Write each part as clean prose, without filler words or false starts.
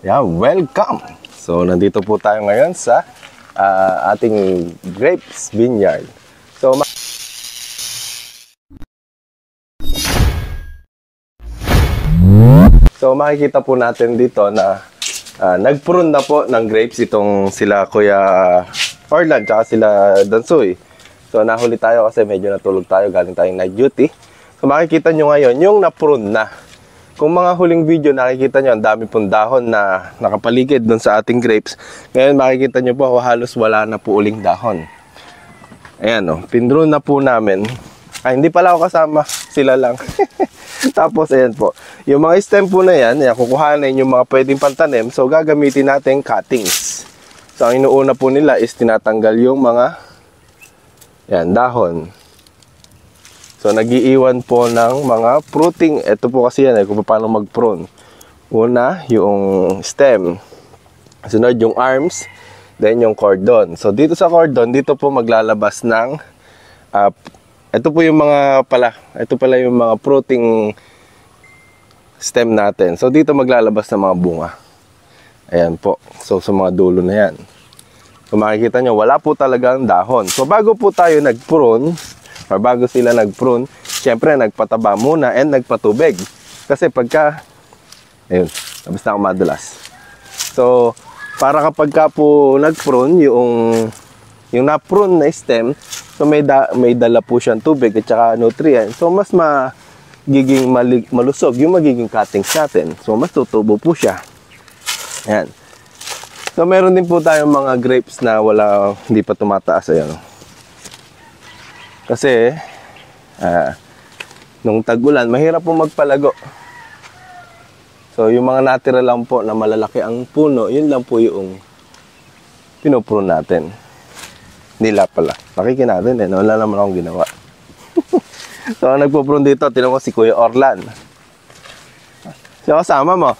Yeah, welcome! So, nandito po tayo ngayon sa ating grapes vineyard. So, makikita po natin dito na nag-prune na po ng grapes itong sila Kuya Orlan tsaka sila Dansoy. So, nahuli tayo kasi medyo natulog tayo, galing tayong night duty. So, makikita nyo ngayon yung na-prune na. Kung mga huling video, nakikita nyo, ang dami pong dahon na nakapaligid dun sa ating grapes. Ngayon, makikita nyo po, halos wala na po uling dahon. Ayan, oh, pinrune na po namin. Ay, hindi pala ako kasama, sila lang. Tapos, ayan po. Yung mga stem po na yan, kukuhanin yung mga pwedeng pantanim. So, gagamitin natin cuttings. So, ang inuuna po nila is tinatanggal yung mga yan, dahon. So, nag-iiwan po ng mga fruiting. Ito po kasi yan, kung paano mag-prune. Una, yung stem. Sunod, yung arms. Then, yung cordon. So, dito sa cordon, dito po maglalabas ng ito po yung mga ito pala yung mga fruiting stem natin. So, dito maglalabas ng mga bunga. Ayan po. So, sa mga dulo na yan. Kung makikita nyo, wala po talagang dahon. So, bago po tayo nag-prune, or bago sila nag-prune, syempre nagpataba muna and nagpatubig. Kasi pagka, ayun, tapos na ako madulas. So, para kapag ka po nag-prune, yung na-prune na stem, so may dala po siyang tubig at saka nutrient. So, mas magiging malusog yung magiging cuttings natin. So, mas tutubo po siya. Ayan. So, meron din po tayong mga grapes na hindi pa tumataas. Ayan. Kasi, nung tag-ulan, mahirap po magpalago. So, yung mga natira lang po na malalaki ang puno, yun lang po yung pinuprune natin. Nila pala. Pakikin natin eh. Wala naman akong ginawa. So, ang nagpo-prune dito, tinanong ko si Kuya Orlan. Siya kasama mo?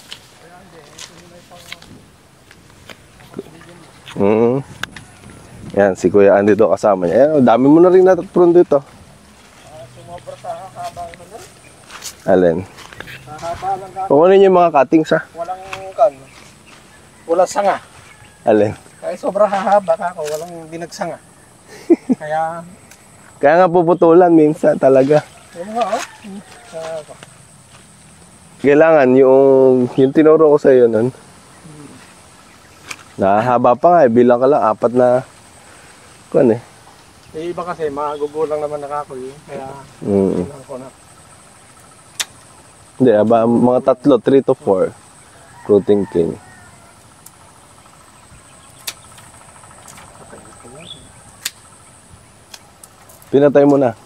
Yan, si Kuya Andy doon kasama niya. Ayan, dami mo na rin nat-prune dito. Sumobra sa haba naman na. Alin? Haba lang ka. Kukunin yung mga cuttings ha? Walang sanga. Alin? Kaya sobrang hahaba ka ako, walang binagsanga. Kaya nga puputulan minsan talaga. yung mga Kailangan yung tinuro ko sa iyo nun. Nahaba pa nga eh, bilang ka lang, 4 na kuan eh. yung iba kasi magugulang naman nakako eh. Kaya ko na. Hindi, mga 3 to 4 fruiting cane. Pinatay mo na.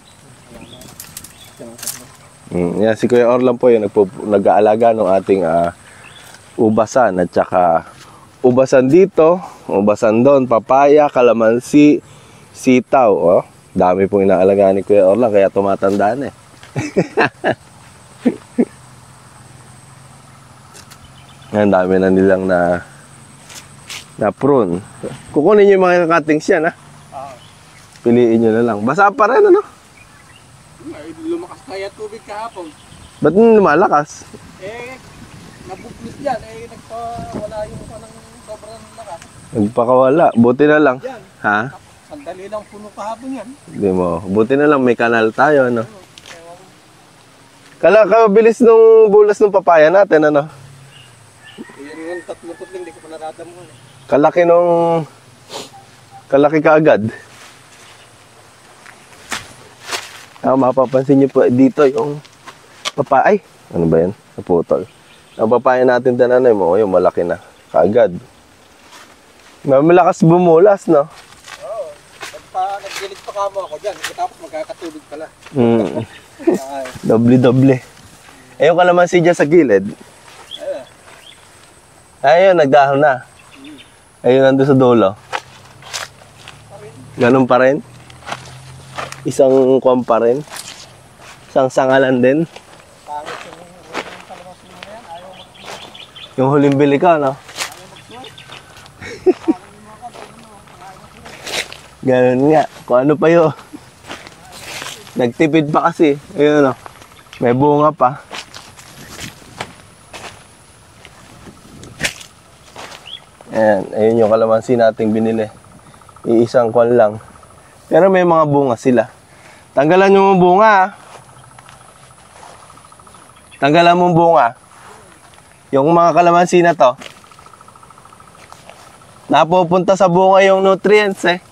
Yan, si Kuya Orlan po yung nag-aalaga ng ating ubasan at saka ubasan dito, ubasan doon, papaya, kalamansi, sitaw. Oh, dami pong inaalagaan ni Kuya Orlan kaya tumatandaan eh. Yan, dami na nilang na prune. Kukunin nyo yung mga cuttings yan ha. Piliin nyo na lang. Basa pa rin ano? Lumakas kaya tubig kahapon. Ba't lumalakas? Nabuklis yan. Nagpawala yung panang sobrang lakas. Nagpakawala. Buti na lang. Yan. Ha? Sandali lang puno kahapon yan. Hindi mo. Buti na lang may kanal tayo ano. Kabilis nung bulas ng papaya natin ano. Yung 3 putling, di ko pa naradamon. Kalaki ka agad. Mapapansin nyo po dito yung papaya. Ano ba yan? Naputol. Ang papaya natin tananay mo, yung malaki na. Kaagad. Malakas bumulas, no? Oo. Nagdilig pa kamo ako dyan. Tapos magkakatubig pala. Doble-doble. Yung kalamansi dyan sa gilid. Ayun, nagdahon na. Ayun, nandun sa dulo. Ganun pa rin. Isang kuwan pa rin. Isang sangalan din. Yung huling bili ka, no? Ganun nga. Kung ano pa yun. Nagtipid pa kasi. Ayun, no? May bunga pa. Ayan, ayun yung kalamansi nating binili. Iisang kwan lang. Pero may mga bunga sila. Tanggalan nyo yung bunga, ha? Tanggalan mo yung bunga. Yung mga kalamansi na to, napupunta sa bunga yung nutrients, eh.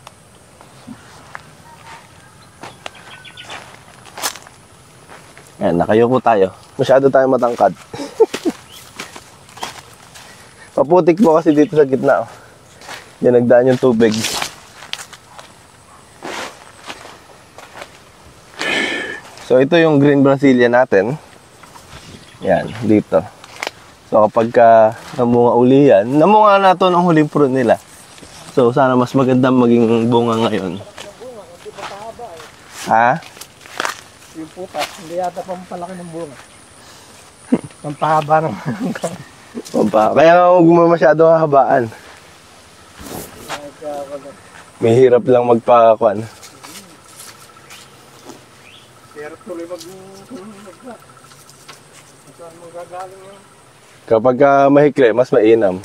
Ayan, nakayuko tayo. Masyado tayo matangkad. Paputik po kasi dito sa gitna, oh. Yan, nagdaan yung tubig. So, ito yung green Brasilia natin. Yan, dito. So, kapag namunga uli yan, namunga na ito ng huling fruit nila. So, sana mas maganda maging bunga ngayon. Ha? Yung pupa, hindi yata pampalaki ng bunga. Pampahaba ng Kaya nga huwag mo masyado hahabaan. May hirap lang magpakakuan. Pero tuloy saan mo gagaling yun? Kapag mahikli, mas mainam.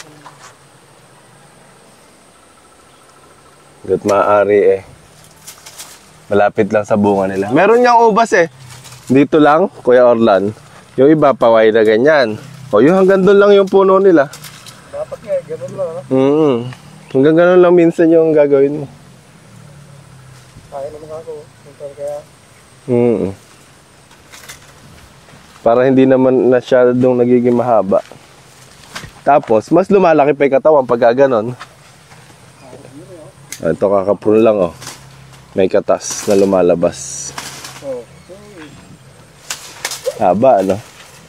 Hanggat maaari eh. Malapit lang sa bunga nila. Meron niyang ubas eh. Dito lang, Kuya Orlan. Yung iba, paway na ganyan. O yung hanggang doon lang yung puno nila. Dapat nga, ganun lang. Hanggang ganun lang minsan yung gagawin mo. Kaya naman ako. Kaya... Para hindi naman masyadong nagiging mahaba. Tapos, mas lumalaki pa yung katawan pag ganon. Ito kakapun lang, oh. May katas na lumalabas. Haba, ano?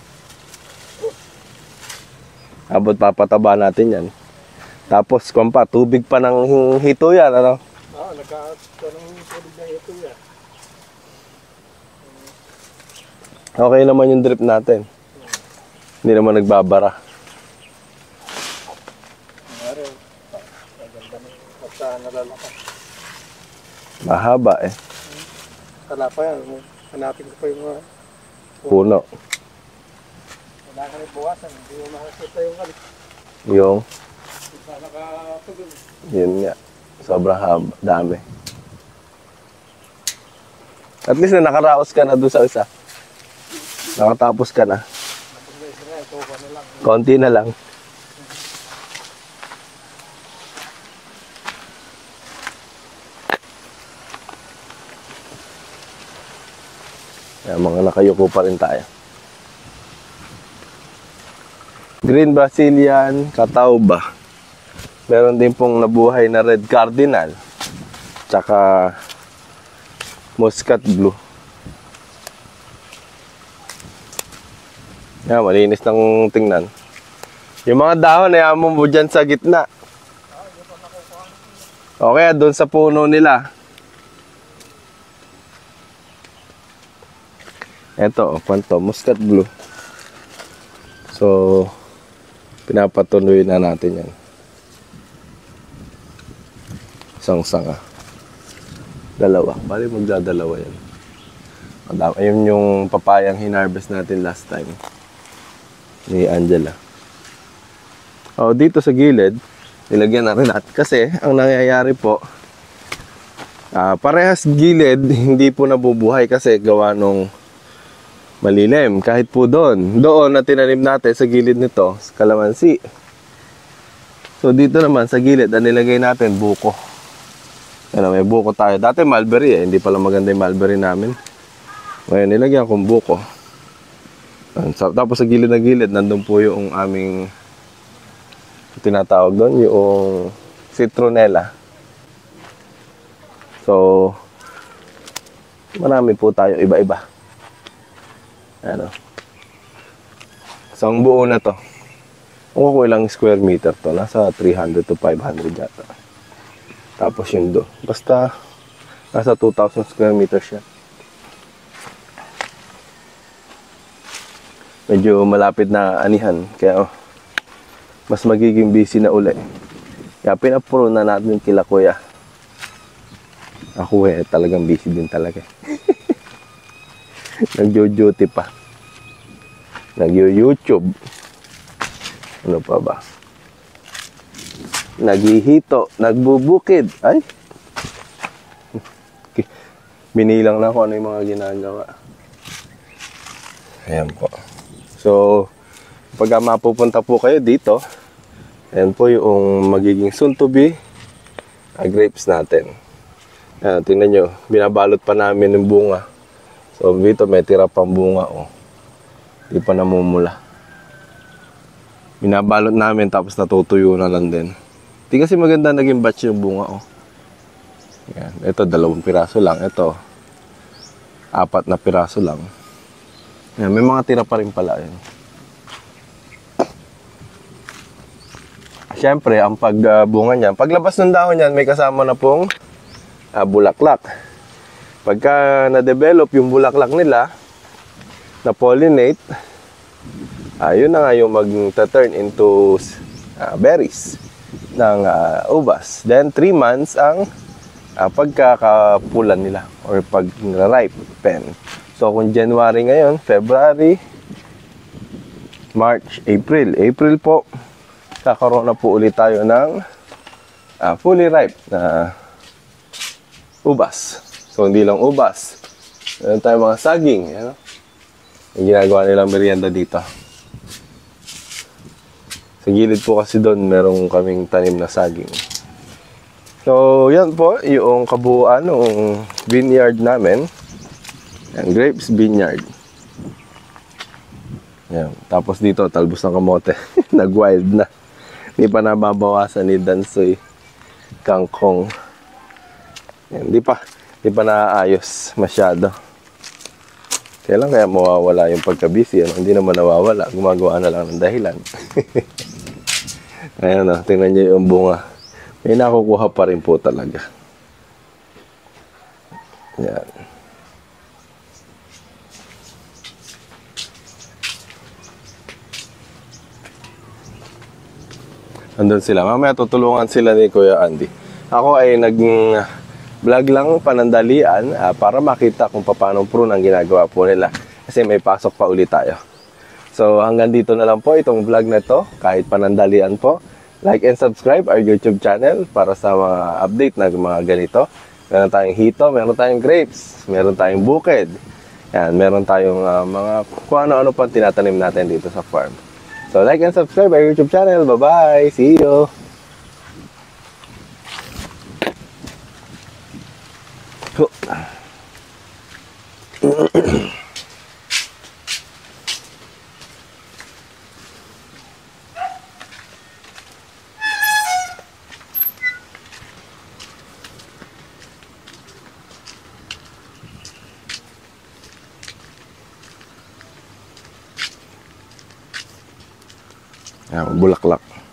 Abot papataba natin yan. Tapos, kumpa, tubig pa ng hito yan, ano? Nagkaroon ng tubig na hito yan. Okay naman yung drip natin. Hindi naman nagbabara. Mahaba eh. Tala pa yan. Hanapin ko pa yung mga puno. wala ka rin buwasan. Hindi mo makakita yung kalit. Yung? Isa nakatugon. Yun nga. Sobrang haba. Dami. At least na nakaraos ka na doon sa isa. Nakatapos ka na. Konti na lang. Yan, mga nakayuko pa rin tayo. Green Brazilian, Catawba. Meron din pong nabuhay na red cardinal. Tsaka muscat blue. Yan, malinis ng tingnan. Yung mga dahon, ayaw mo dyan sa gitna. Okay, doon sa puno nila. Eto, kwanto, muscat blue. So, pinapatuloy na natin yan. Isang sanga. Dalawa. Bali magdadalawa yan. Ayun yung papayang hinarvest natin last time. Ni Angela. O, dito sa gilid, nilagyan na rin natin. Kasi, ang nangyayari po, parehas gilid, hindi po nabubuhay kasi gawa nung malilim. Kahit po doon na tinanim natin sa gilid nito, sa kalamansi. So, dito naman sa gilid, ang nilagay natin, buko. Ano, may buko tayo. Dati mulberry eh, hindi pala maganda yung mulberry namin. Ngayon, nilagyan kong buko. Tapos sa gilid na gilid, nandun po yung aming tinatawag doon, yung citronella. So, marami po tayo, iba-iba. Ano. So, ang buo na to. Kung ko ilang square meter to, nasa 300 to 500 yata. Tapos yung do. Basta, nasa 2,000 square meters siya. Medyo malapit na anihan. Kaya mas magiging busy na uli. Kaya pinapuro na natin kila kuya. Ako talagang busy din talaga. Nag-duty pa. Nag-YouTube. Ano pa ba? naghihito, nagbubukid. Ay! Binilang na kung ano yung mga ginagawa. Ayan po. So, pag mapupunta po kayo dito, ayan po yung magiging soon to be grapes natin. Ayan, tingnan nyo, binabalot pa namin yung bunga. So, dito may tira pang bunga. Oh. Di pa namumula. Binabalot namin tapos natutuyo na lang din. Di kasi maganda naging batch yung bunga. Oh. Yan. Ito, 2 piraso lang. Ito, 4 na piraso lang. Yan. May mga tira pa rin pala. Yan. Siyempre, ang pagbunga niyan, paglabas ng dahon niyan, may kasama na pong bulaklak. Pagka na-develop yung bulaklak nila, na-pollinate, yun na nga yung mag-turn into berries ng ubas. Then, 3 months ang pagkakapulan nila or pag-ripen. So, kung January ngayon, February, March, April. April po, kakaroon na po ulit tayo ng fully ripe na ubas. So, hindi lang ubas. Meron tayo mga saging. Ano? Yung ginagawa nilang merienda dito. Sa gilid po kasi doon, meron kaming tanim na saging. So, yan po, yung kabuuan ng vineyard namin. Yan, grapes vineyard. Yan. Tapos dito, talbos ng kamote. Nag-wild na. Hindi pa nababawasan ni Dansoy kangkong. Yan, di pa naaayos masyado. Kailan kaya mawawala yung pagka-busy? Ano? Hindi naman nawawala. Gumagawa na lang ng dahilan. Ayan o, tingnan nyo yung bunga. May nakukuha pa rin po talaga. Yan. Andun sila. Mamaya tutulungan sila ni Kuya Andy. Ako ay nag-vlog lang panandalian para makita kung paano prune ang ginagawa po nila. Kasi may pasok pa ulit tayo. So hanggang dito na lang po itong vlog na to. Kahit panandalian po. Like and subscribe our YouTube channel para sa mga update na mga ganito. Meron tayong hito, meron tayong grapes, meron tayong bukid. Yan, meron tayong mga kung ano-ano pang tinatanim natin dito sa farm. So like and subscribe our YouTube channel. Bye-bye! See you! Yan, bulaklak.